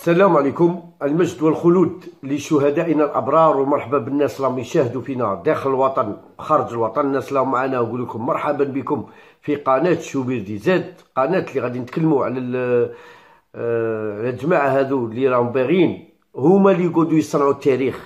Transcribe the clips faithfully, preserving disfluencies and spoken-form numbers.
السلام عليكم. المجد والخلود لشهدائنا الأبرار، ومرحبا بالناس اللي يشاهدوا فينا داخل الوطن وخارج الوطن. الناس اللي معنا نقول لكم مرحبا بكم في قناة شوبير دي زاد، قناة اللي غادي نتكلموا على على الجماعة هذو اللي راهم باغيين هما اللي يقعدوا يصنعوا التاريخ.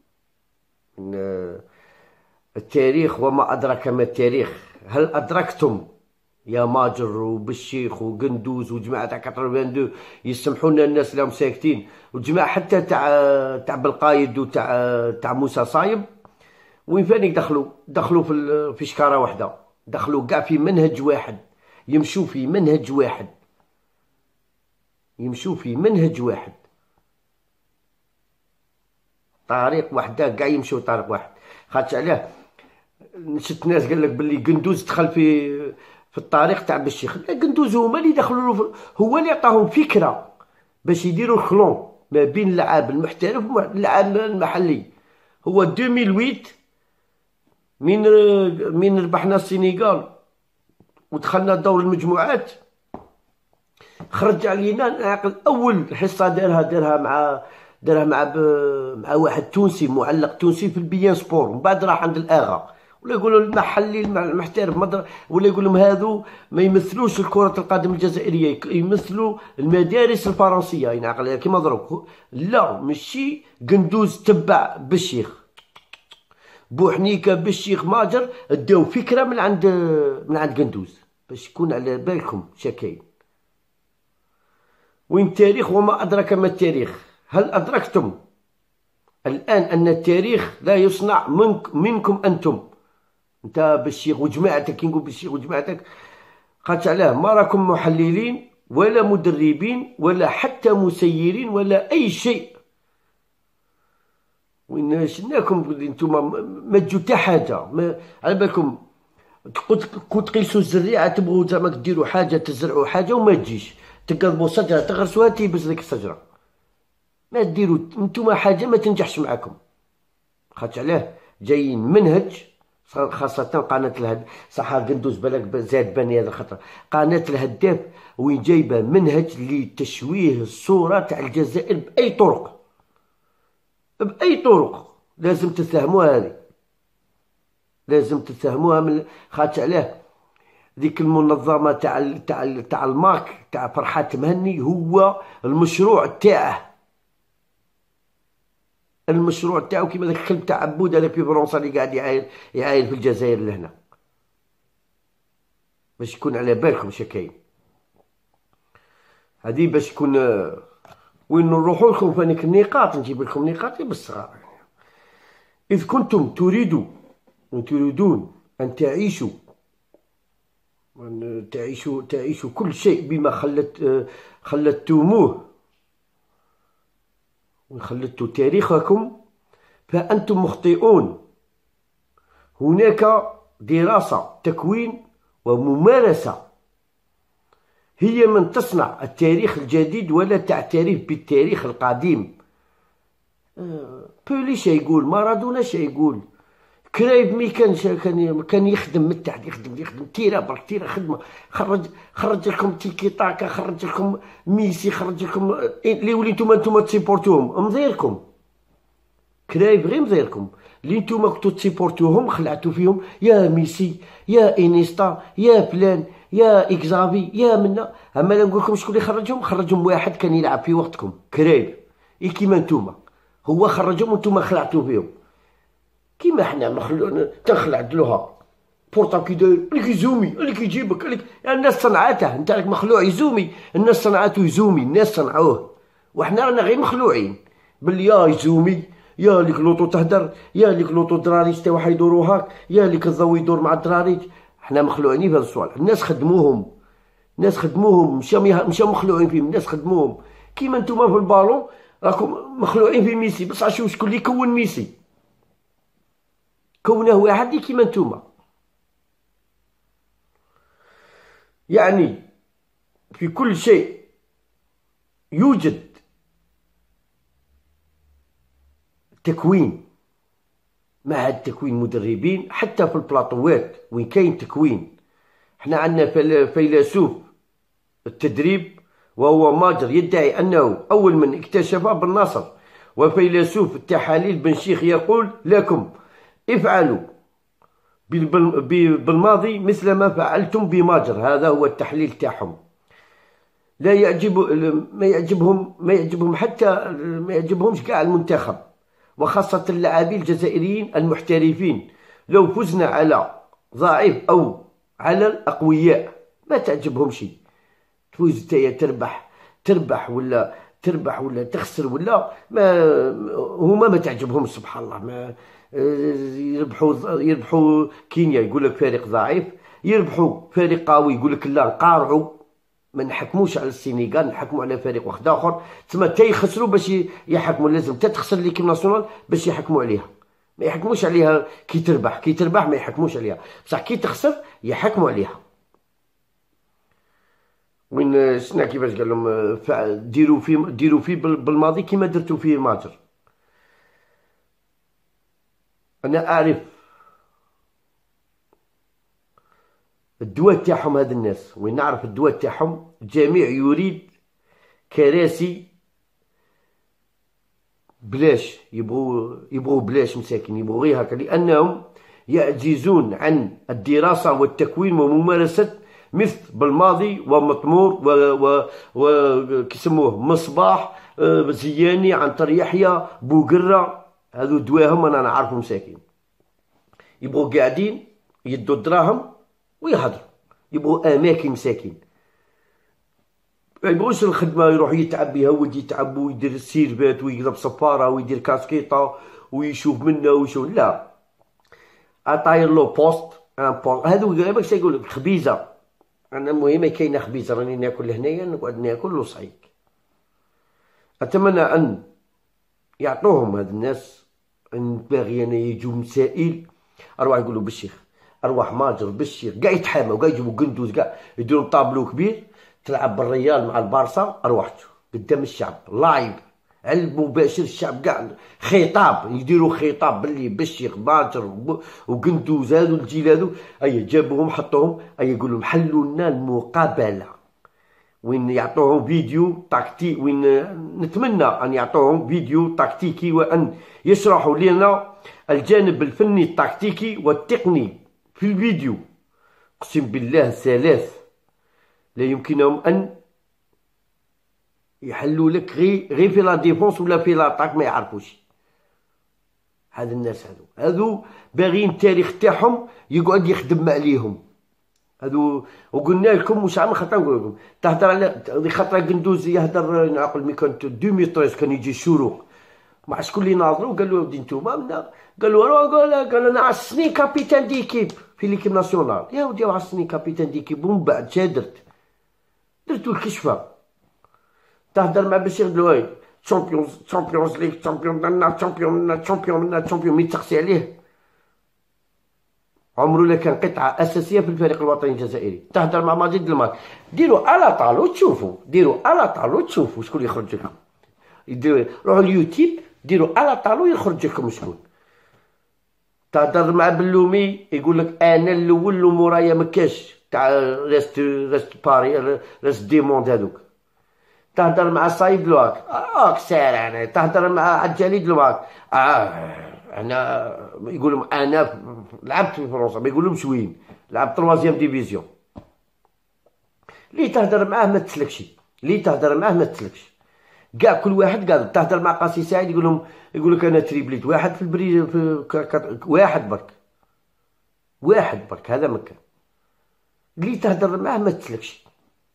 التاريخ وما أدرك ما التاريخ. هل أدركتم يا ماجر وبالشيخ وقندوز وجماعة تاع ثمانية وثمانين يسمحوا لنا الناس اللي راهم ساكتين، والجماعة حتى تاع تاع بالقايد وتاع تاع موسى صايب، وين فاني دخلوا دخلوا في في شكاره واحده، دخلوا كاع في منهج واحد، يمشوا في منهج واحد يمشوا في منهج واحد طريق واحده، كاع يمشوا طريق واحد. خاطش علاه شفت ناس قال لك باللي قندوز دخل في في الطريق تاع بالشيخ. لا، قندوز هما اللي دخلوا له، هو اللي عطاهم فكره باش يديروا الخلون ما بين اللاعب المحترف واللاعب المحلي. هو ألفين وثمانية من من ربحنا السنغال ودخلنا دور المجموعات، خرج علينا نعقل اول حصه دارها دارها مع دارها مع مع واحد تونسي، معلق تونسي في البيان سبور، ومن بعد راح عند الاغا ولا يقولوا المحلي المحترف مدر... ولا يقول لهم هذو ما يمثلوش الكرة القدم الجزائرية، يمثلوا المدارس الفرنسية ينعقل كيما ضرب. لا، ماشي قندوز تبع بالشيخ بوحنيكة بالشيخ ماجر داو فكرة من عند من عند قندوز باش يكون على بالكم شكاين. وين التاريخ وما أدرك ما التاريخ. هل أدركتم الآن أن التاريخ لا يصنع منك منكم أنتم، انت بالشيخ وجماعتك. كي نقول بالشيخ وجماعتك خاطش علاه ما راكم محللين ولا مدربين ولا حتى مسيرين ولا اي شيء. وين شناكم انتم ما تجوا حتى حاجه، ما على بالكم كنت تقيسوا الزريعه تبغوا زعما ديروا حاجه تزرعوا حاجه وما تجيش، تقلبوا شجره تغرسوها تيبس لك الشجره. ما ديروا انتم حاجه ما تنجحش معاكم. خاطش علاه جايين منهج، خاصة قناة الهداف. صح قندوز بالك زاد بني هذا الخطر. قناة الهداف وين جايبة منهج لتشويه الصورة تاع الجزائر بأي طرق، بأي طرق لازم تفهموها. هذه لازم تفهموها من خاطش علاه ذيك المنظمة تاع تاع تاع الماك تاع فرحات مهني هو المشروع تاعه، المشروع تاعو كيما داك الكلب تاع عبود هذاك في فرنسا اللي قاعد يعاين يعاين في الجزائر لهنا، باش يكون على بالكم شكاين. هذه باش يكون وين نروحوا لكم فانيك النقاط، نجيب لكم نقاط بالصغار. إذ كنتم تريدوا وتريدون أن تعيشوا أن تعيشوا تعيشوا كل شيء بما خلت خلتموه وخلدتوا تاريخكم، فأنتم مخطئون. هناك دراسة تكوين وممارسة هي من تصنع التاريخ الجديد ولا تعترف بالتاريخ القديم. بولي شي يقول، مارادونا شي يقول، كرايب مي كان كان كان يخدم من تحت، يخدم يخدم تيرا برك تيرا خدمه، خرج خرج لكم تيكي تاكا، خرج لكم ميسي، خرج لكم اللي وليتو انتوما تسيبورتوهم مضيركم. كرايب غير مضيركم اللي نتوما كنتو تسيبورتوهم خلعتو فيهم، يا ميسي يا انيستا يا فلان يا اكزافي يا منا. اما لا نقولكم شكون اللي خرجهم، خرجهم واحد كان يلعب في وقتكم كرايب، اي كيما نتوما هو خرجهم وانتوما خلعتو فيهم. كيما حنا مخلوع تنخلعدلوها بورطا كي داير اللي كيزومي اللي كيجيبك اللي يعني الناس صنعاته، انت راك مخلوع يزومي، الناس صنعاتو يزومي، الناس صنعوه وحنا رانا غير مخلوعين باللي يا يزومي يا ليك لوطو تهدر يا ليك لوطو دراري تا واحد يدورو هاك يا ليك الضو يدور مع الدراري. حنا مخلوعين في هذا الصوالح، الناس خدموهم، الناس خدموهم مشاو مشاو مخلوعين فيهم، الناس خدموهم. كيما نتوما في البالون راكم مخلوعين في ميسي، بصح شوف شكون اللي كون ميسي، كونه واحد كيما نتوما. يعني في كل شيء يوجد تكوين، معهد تكوين مدربين، حتى في البلاطوات وين كاين تكوين. حنا عندنا فيلسوف التدريب وهو ماجر يدعي أنه أول من اكتشف بالنصر، وفيلسوف التحاليل بن شيخ يقول لكم افعلوا بالماضي مثل ما فعلتم بماجر. هذا هو التحليل تاعهم. لا يعجب ما يعجبهم ما يعجبهم حتى ما يعجبهمش كاع المنتخب، وخاصة اللاعبين الجزائريين المحترفين. لو فزنا على ضعيف أو على الأقوياء ما تعجبهم شيء. تفوز نتايا تربح تربح ولا تربح ولا تخسر ولا ما هما ما تعجبهمش سبحان الله. ما يربحوا يربحوا كينيا يقول لك فريق ضعيف، يربحوا فريق قوي يقول لك لا نقارعوا ما نحكموش على السنغال، نحكموا على فريق واحد اخر. تسمى تا يخسروا باش يحكموا، لازم تا تخسر ليكيب ناسيونال باش يحكموا عليها. ما يحكموش عليها كي تربح، كي تربح ما يحكموش عليها، بصح كي تخسر يحكموا عليها. وين شنا كيفاش قال لهم ديروا في ديروا في بالماضي كيما درتوا فيه ماجر. انا اعرف الدواء تاعهم هاد الناس، وين نعرف الدواء تاعهم. الجميع يريد كراسي بلاش، يبغوا يبغوا بلاش مساكين، يبغوا غير هكا، لانهم يعجزون عن الدراسه والتكوين وممارسه مثل بالماضي ومطمور و و و كيسموه مصباح زياني عنتر يحيى بوقره. هذو دواهم انا نعرفهم مساكين، يبغوا قاعدين يدوا الدراهم ويهضروا، يبغوا اماكن مساكين، ما يبغوش الخدمه يروح يتعب بها ولد يتعب ويدير السيرفات ويقلب صفاره ويدير كاسكيطه ويشوف منا ويشوف. لا، اطاير لو بوست ان بوست. هذو ماكش يقول لك خبيزه. انا المهم كاينه خبيزه راني ناكل هنايا نقعد ناكل وصعيك. اتمنى ان يعطوهم هاد الناس. باغي انا يجوا مسائل ارواح يقولوا بالشيخ، ارواح ماجر بالشيخ كاع يتحاموا كاع يجيبوا قندوز كاع يديروا طابلو كبير تلعب بالريال مع البارسا ارواحته قدام الشعب لايف على المباشر. الشعب كاع خطاب يديروا خطاب باللي بالشيخ ماجر وقندوز هادو الجيل هادو اي جابوهم حطوهم اي يقولوا لهم حلوا لنا المقابله. وين يعطوهم فيديو تكتيك، وين نتمنى ان يعطوهم فيديو تكتيكي وان يشرحوا لنا الجانب الفني التكتيكي والتقني في الفيديو. اقسم بالله ثلاث لا يمكنهم ان يحلوا لك غير غير في لا ديفونس ولا في لاطاك، ما يعرفوش. هاد الناس هادو هادو باغيين التاريخ تاعهم يقعد يخدم عليهم هادو. وقلنا لكم واش عام خاطر نقول لكم تهضر على خاطر قندوز يهضر نعقل مي كانت ألفين وثلاثة عشر كان يجي الشروق مع شكون اللي ناظروا قال له ودي نتوما منا قالوا روح قال قال انا عشرني كابيتان ديكيب في ليكيب ناسيونال. يا ودي عشرني كابيتان ديكيب ومن بعد شا درت درتو الكشفه. تهضر مع بشير دلوي تشامبيونز تشامبيونز ليغ تشامبيون منا تشامبيون منا تشامبيون منا تشامبيون مي تقسي عليه عمره لا كان قطعه اساسيه في الفريق الوطني الجزائري. تهضر مع ماجد الماك ديروا على طالو تشوفوا ديروا على طالو تشوفوا شكون يخرج لكم. يديروا روحوا اليوتيوب ديروا على طالو يخرج لكم شكون. تهضر مع بلومي يقول لك انا الاول ومورايا مكاش تاع ريست ريست باري ريست ديموند هذوك. تهضر مع صايب لواك راك سير انا. تهضر مع عجالي دلواك اه انا يقول لهم انا لعبت في فرنسا، ما يقول لهمش وين لعبت تروازيام ديفيزيون. اللي تهضر معاه ما تسلكش، اللي تهضر معاه ما تسلكش كاع كل واحد قال. تهضر مع قاسي سعيد يقول لهم يقول لك انا تريبليت واحد في البري في واحد برك واحد برك هذا مكان. اللي تهضر معاه ما تسلكش.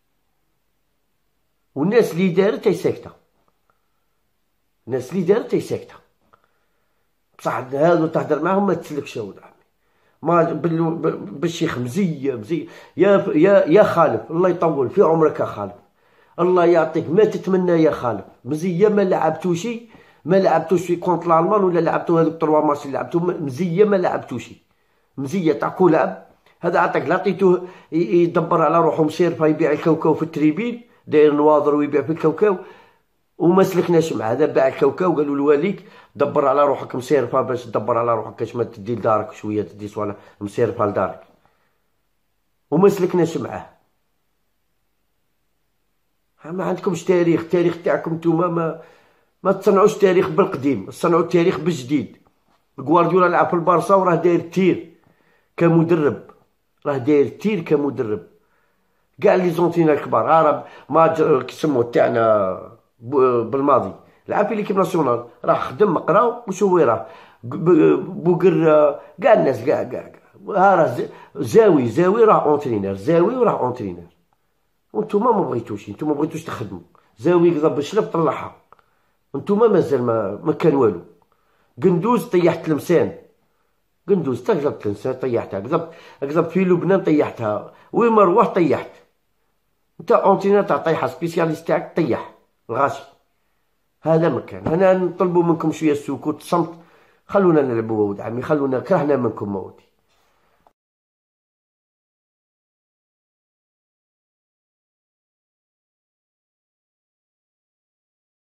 والناس اللي دارت هي ساكته، الناس اللي دارت هي ساكته بصح هادو تهضر معاهم ما تسلكش يا ولد عمي. ما بالشيخ مزيه مزيه يا يا يا خالف الله يطول في عمرك يا خالف، الله يعطيك ما تتمنى يا خالف. مزيه ما لعبتوش ما لعبتوش في كونت الالمان ولا لعبتو هذوك تروا ماتش اللي لعبتو. مزيه ما لعبتوش مزيه تاع كو لعب هذا عطاك لا عطيتوه يدبر على روحه مسير يبيع الكاوكاو في التريبين داير نواظر ويبيع في الكاوكاو وما سلكناش معاه. هذا باع الكاوكاو قالوا لواليك دبر على روحك مسيرفها باش تدبر على روحك كاش ما تدي لدارك شويه تدي صوالح مسيرفها لدارك وما سلكناش معاه. ما عندكمش تاريخ. التاريخ تاعكم نتوما ما ما تصنعوش تاريخ بالقديم، صنعوا التاريخ بالجديد. غوارديولا لعب في البارسا وراه داير تير كمدرب، راه داير تير كمدرب. كاع لي زونتينا الكبار عرب ما كيسموه تاعنا بالماضي لعب في ليكيب ناسيونال، راه خدم قرا وشوي راه بوكر كاع الناس كاع كاع ها راه زاوي زاوي راه اونترينير، زاوي وراه اونترينير. وانتوما ما بغيتوش، نتوما ما بغيتوش تخدموا. زاوي كذا بالشلف طلعها، نتوما مازال ما ما كان والو. قندوز طيحت لمسان، قندوز تا قلبت لمسان طيحتها، قلبت قلبت في لبنان طيحتها، وين ما روح طيحت. انت اونترينير تاع طيحه سبيسياليست تاعك طيح الغاشي. هذا مكان. هنا نطلبوا منكم شويه السكوت، الصمت. خلونا نلعبوا ولد عمي، خلونا كرهنا منكم ولدي.